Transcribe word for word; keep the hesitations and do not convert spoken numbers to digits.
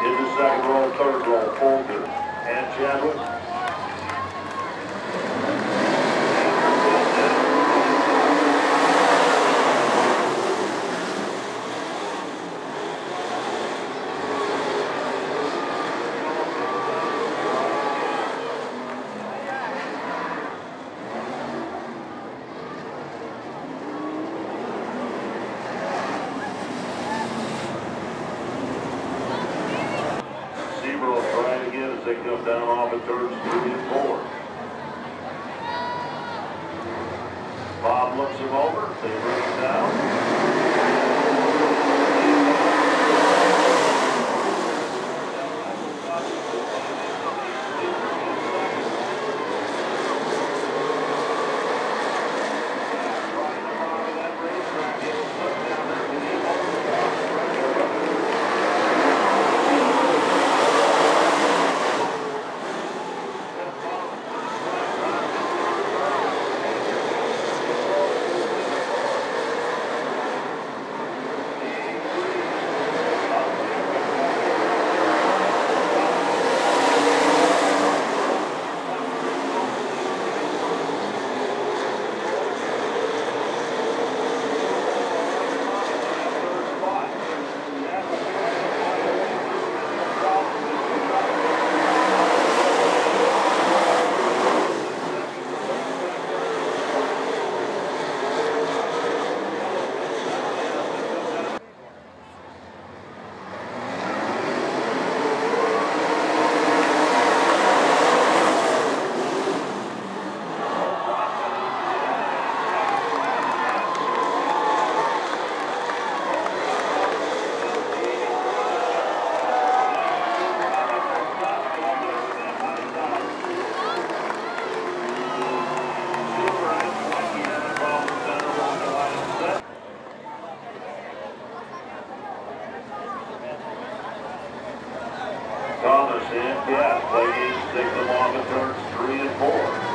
In the second row, third row, Folger and Chadwick. Will try it again as they come down off at turns three and four. Bob looks him over. They bring him down. Thomas and Gas play game six along at turns three and four.